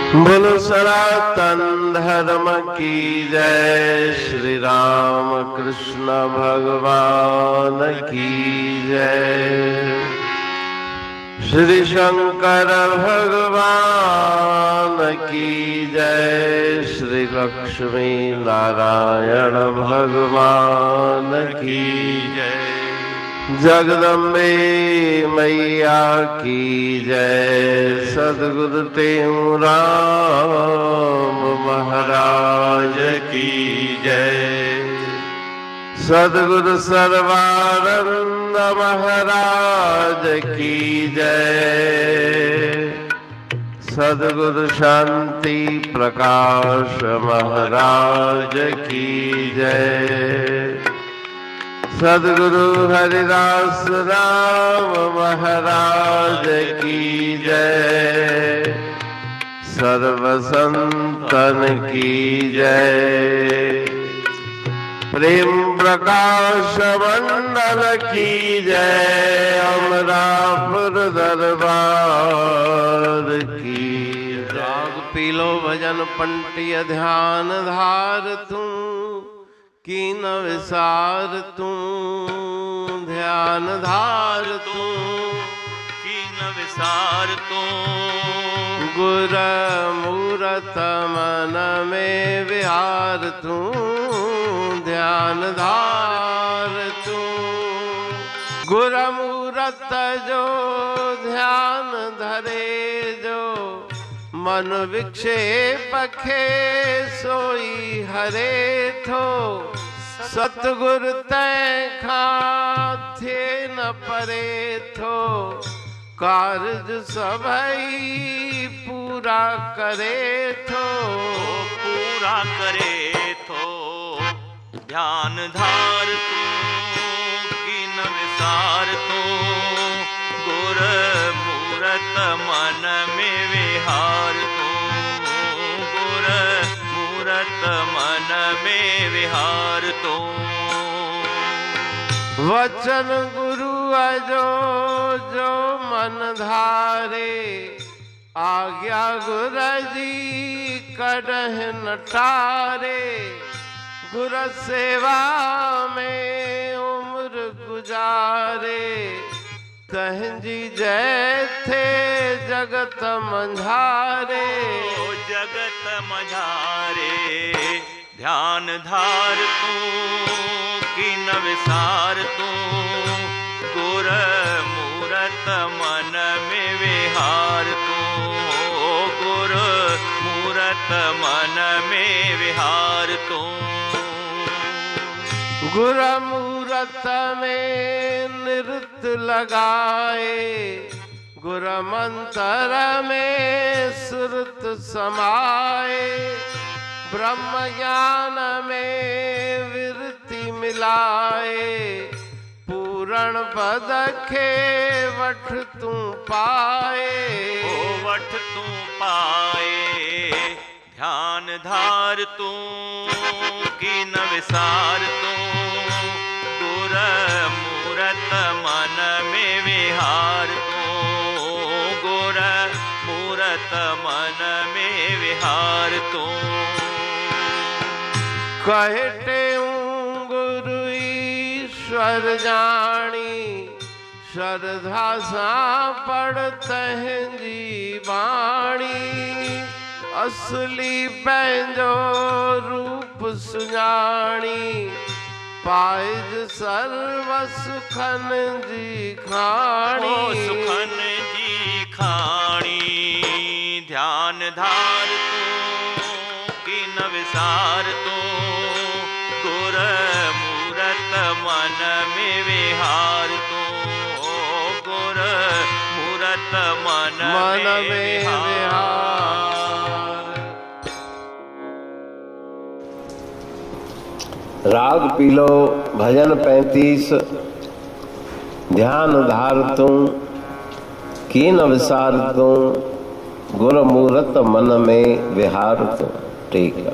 बोलो सनातन धर्म की जय। श्री राम कृष्ण भगवान की जय। श्री शंकर भगवान की जय। श्री लक्ष्मी नारायण भगवान की जय। जगदम्बे मैया की जय। सद्गुरु राम महाराज की जय। सद्गुरु सर्वानंद महाराज की जय। सद्गुरु शांति प्रकाश महाराज की जय। सद्गुरु हरिदास राम महाराज की जय। सर्व संतन की जय। प्रेम प्रकाश मंडल की जय। अमरापुर दरबार की राग पीलो भजन पंटिय ध्यान धार तू कीन विसार तू। ध्यान धार तू कीन विसार तू। गुर मूरत मन में विहार तू। ध्यान धार तू गुर मूरत जो ध्यान धरे जो। मन विक्षेप खे सोई हरे थो। सतगुर तैखा थे न परे थो। कारज सभई पूरा करे थो। पूरा करे थो। ध्यान धार तू कीन विसार तू। गुर मूरत मन में विहार तू। गुर मूरत मन में विहार तू। वचन गुरु अजो जो मन धारे। आज्ञा गुर जी कड़ह न टारे। गुर सेवा में उम्र गुजारे। तहजी जय थे जगत मंझारे। जगत मंझारे। ध्यान धार तू कीन विसार तू। गुर मूरत मन में विहार तू। गुर मूरत मन में विहार तू। गुर मूरत में नृत्य लगाए। गुर मंत्र में सुरत समाए। ब्रह्म ज्ञान में विरति मिलाए। पूरण पद के वठ तू पाए। ओ वठ तू पाए। ध्यान धार तू कीन विसार तू। गुर मूरत मन में विहार तू। गुर मूरत मन में विहार तू। कहते गुरु ईश्वर जानी। श्रद्धा सा पढ़ते जी बाणी। असली पंहिंजो रूप सुञाणी। पाइज सर्व सुखन जी खाणी। सुखन जी खाणी। ध्यान धार तू कीन विसार तू। गुर मूरत मन में विहार तू। गुर मूरत मन में विहार। राग पीलो भजन 35। ध्यान धार तू कीन विसार तू। गुर मूरत मन में विहार तू। ठीक है।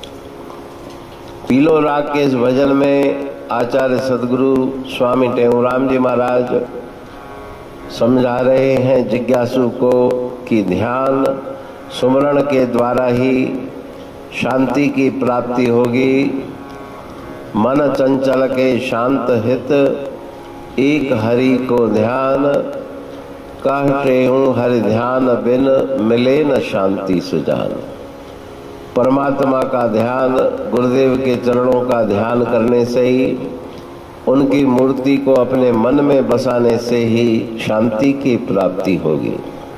पीलो राग के इस भजन में आचार्य सदगुरु स्वामी टेऊराम जी महाराज समझा रहे हैं जिज्ञासु को कि ध्यान सुमरण के द्वारा ही शांति की प्राप्ति होगी। मन चंचल के शांत हित, एक हरि को ध्यान, कहते हूँ हरि ध्यान बिन मिले न शांति सुजान। परमात्मा का ध्यान, गुरुदेव के चरणों का ध्यान करने से ही, उनकी मूर्ति को अपने मन में बसाने से ही शांति की प्राप्ति होगी।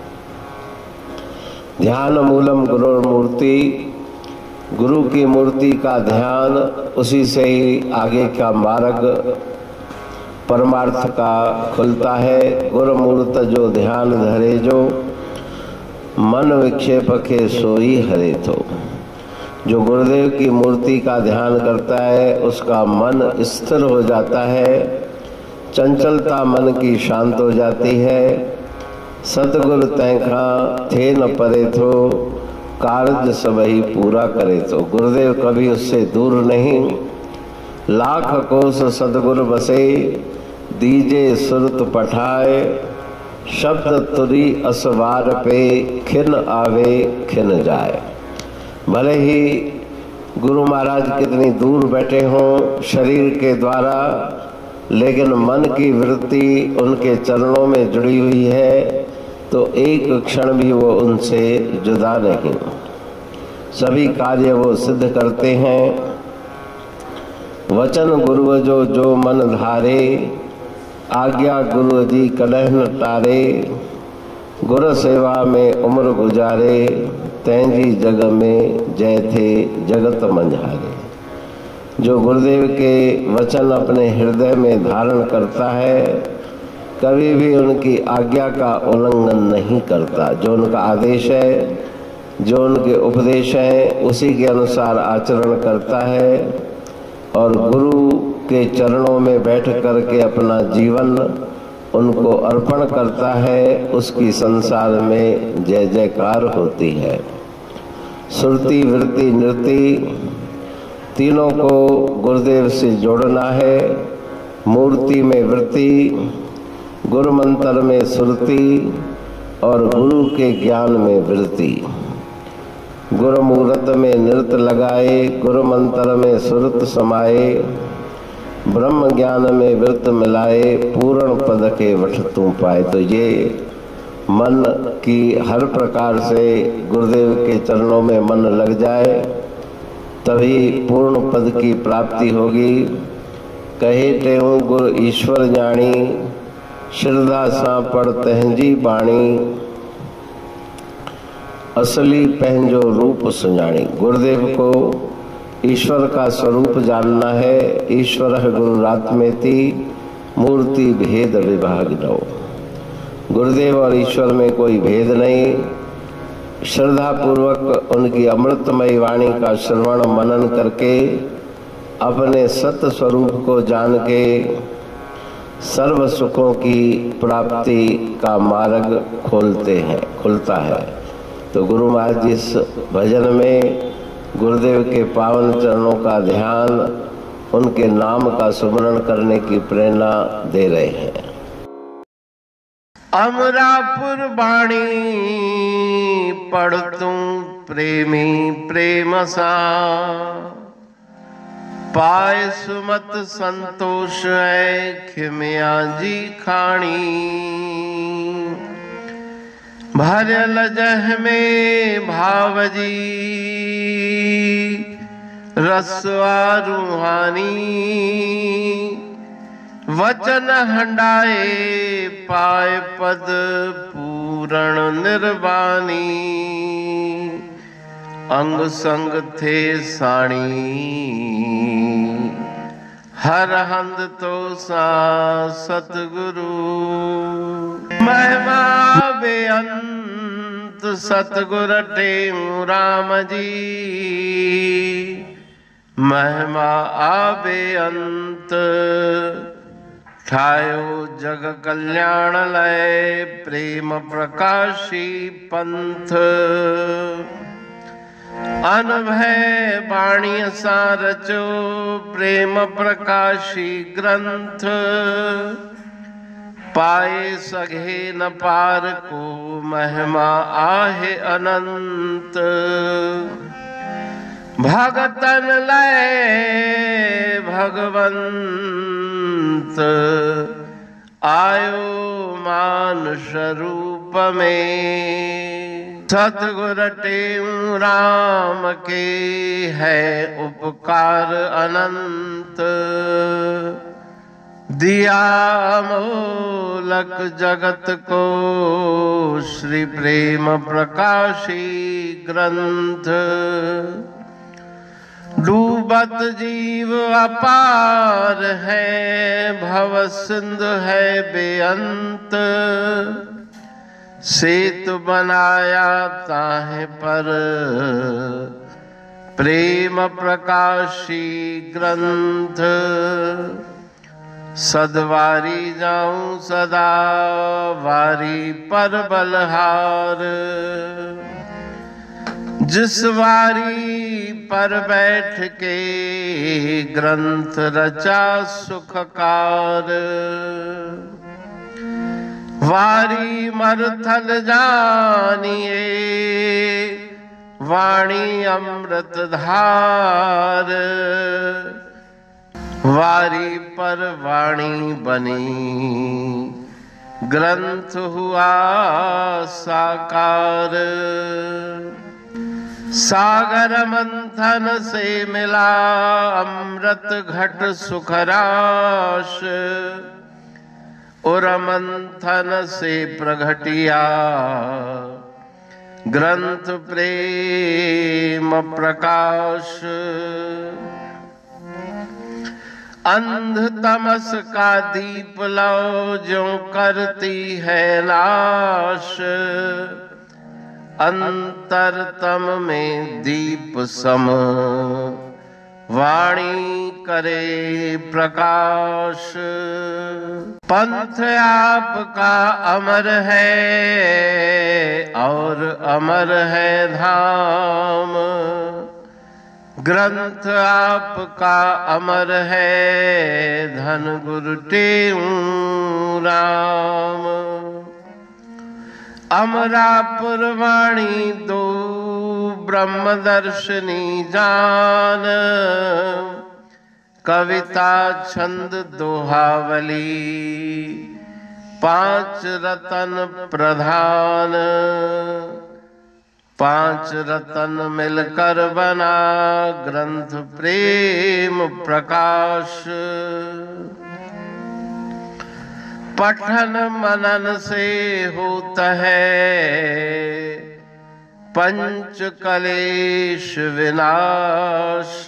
ध्यान मूलम गुरु मूर्ति, गुरु की मूर्ति का ध्यान, उसी से ही आगे का मार्ग परमार्थ का खुलता है। गुरु मूर्त जो ध्यान धरे जो, मन विक्षेप के सोई हरे तो। जो गुरुदेव की मूर्ति का ध्यान करता है उसका मन स्थिर हो जाता है, चंचलता मन की शांत हो जाती है। सतगुरु तैखा थे न परे थो, कार्य सब ही पूरा करे तो। गुरुदेव कभी उससे दूर नहीं। लाख कोस सतगुरु बसे, दीजे सुरत पठाए, शब्द तुरी असवार पे, खिन आवे खिन जाए। भले ही गुरु महाराज कितनी दूर बैठे हों शरीर के द्वारा, लेकिन मन की वृत्ति उनके चरणों में जुड़ी हुई है, तो एक क्षण भी वो उनसे जुदा नहीं। सभी कार्य वो सिद्ध करते हैं। वचन गुरु जो जो मन धारे, आज्ञा गुरु जी कलह न टारे। गुरु सेवा में उम्र गुजारे, तैंजी जग में जय थे जगत मंझारे। जो गुरुदेव के वचन अपने हृदय में धारण करता है, कभी भी उनकी आज्ञा का उल्लंघन नहीं करता। जो उनका आदेश है, जो उनके उपदेश है, उसी के अनुसार आचरण करता है और गुरु के चरणों में बैठ करके अपना जीवन उनको अर्पण करता है। उसकी संसार में जय जयकार होती है। सुरति वृत्ति नृत्ति तीनों को गुरुदेव से जोड़ना है। मूर्ति में वृत्ति, गुरु मंत्र में सुरति और गुरु के ज्ञान में वृत्ति। गुरु मुहूर्त में नृत्य लगाए, गुरु मंत्र में सुरत समाए, ब्रह्म ज्ञान में वृत्त मिलाए, पूर्ण पद के वठ तू पाए। तो ये मन की हर प्रकार से गुरुदेव के चरणों में मन लग जाए, तभी पूर्ण पद की प्राप्ति होगी। कहे तेहूँ गुरु ईश्वर जानी, श्रद्धा सा पढ़ तहजी बाणी, असली पहंजो रूप सुजानी। गुरुदेव को ईश्वर का स्वरूप जानना है। ईश्वर गुरुरात्मेति, मूर्ति भेद विभाग नौ। गुरुदेव और ईश्वर में कोई भेद नहीं। श्रद्धा पूर्वक उनकी अमृतमयी वाणी का श्रवण मनन करके अपने सत्य स्वरूप को जान के सर्व सुखों की प्राप्ति का मार्ग खुलता है। तो गुरु महाराज इस भजन में गुरुदेव के पावन चरणों का ध्यान, उनके नाम का सुमरण करने की प्रेरणा दे रहे हैं। अमरापुर बाणी पढ़तू प्रेमी प्रेम सा, पाए सुमत संतोष है खिमिया जी खाणी। भरल जह में भावजी रसवा रूहानी, वचन हंडाए पाए पद पूर्ण निर्वाणी। अंग संग थे साणी हर हंद तो सा सतगुरु। महिमा बेअंत सतगुर टेऊ राम जी, महिमा आबे अंत ठायो जग कल्याण लय प्रेम प्रकाशी पंथ। अनभय बाणी सा रचो प्रेम प्रकाशी ग्रंथ। पाए सघे न पार को महिमा आहे अनंत। भगतन लय भगवंत आयो मानुष रूप में। सतगुर टेऊ राम के है उपकार अनंत। दिया मोलक जगत को श्री प्रेम प्रकाशी ग्रंथ। डूबत जीव अपार है भव सिंधु है बेअंत। सेतु बनाया ताहे पर प्रेम प्रकाशी ग्रंथ। सदवारी जाऊं सदा वारी पर बलहार। जिस वारी पर बैठ के ग्रंथ रचा सुखकार। वारी मरथल जानिए वाणी अमृत धार। वारी पर वाणी बनी ग्रंथ हुआ साकार। सागर मंथन से मिला अमृत घट सुखराश। और मंथन से प्रगटिया ग्रंथ प्रेम प्रकाश। अंध तमस का दीप लो जो करती है नाश। अंतरतम में दीप सम वाणी करे प्रकाश। पंथ आपका अमर है और अमर है धाम। ग्रंथ आपका अमर है धन गुरु टेऊ राम। अमरापुर वाणी दो ब्रह्मदर्शनी जान। कविता छंद दोहावली पांच रतन प्रधान। पांच रतन मिलकर बना ग्रंथ प्रेम प्रकाश। पठन मनन से होता है पंच कलेश विनाश।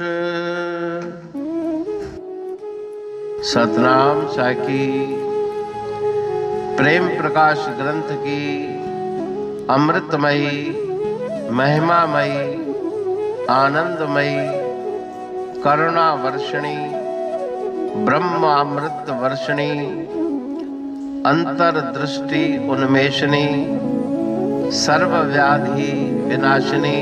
सतनाम साखी प्रेम प्रकाश ग्रंथ की अमृतमयी महिमामयी आनंदमयी करुणा वर्षिणी ब्रह्मामृत वर्षिणी अंतर्दृष्टि उन्मेषणी सर्वव्याधि विनाशिनी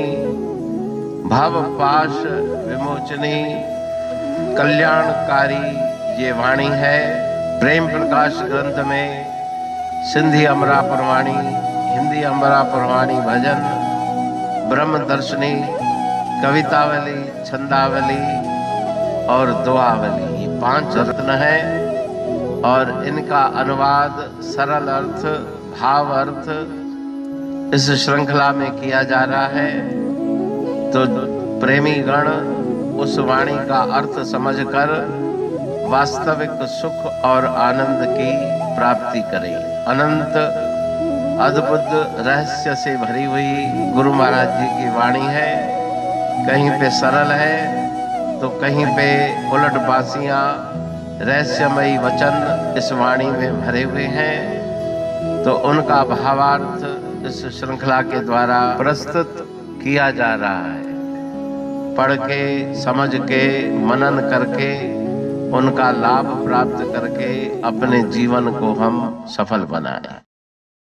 भवपाश विमोचनी कल्याणकारी ये वाणी है। प्रेम प्रकाश ग्रंथ में सिंधी अमरापुर वाणी, हिंदी अमरापुर वाणी भजन, ब्रह्मदर्शनी, कवितावली, छंदावली और दुआवली, ये पांच रत्न है। और इनका अनुवाद सरल अर्थ भाव अर्थ इस श्रृंखला में किया जा रहा है। तो प्रेमी गण उस वाणी का अर्थ समझकर वास्तविक सुख और आनंद की प्राप्ति करें। अनंत अद्भुत रहस्य से भरी हुई गुरु महाराज जी की वाणी है। कहीं पे सरल है तो कहीं पे उलट बासियां रहस्यमयी वचन इस वाणी में भरे हुए हैं। तो उनका भावार्थ इस श्रृंखला के द्वारा प्रस्तुत किया जा रहा है। पढ़ के समझ के मनन करके उनका लाभ प्राप्त करके अपने जीवन को हम सफल बनाएं।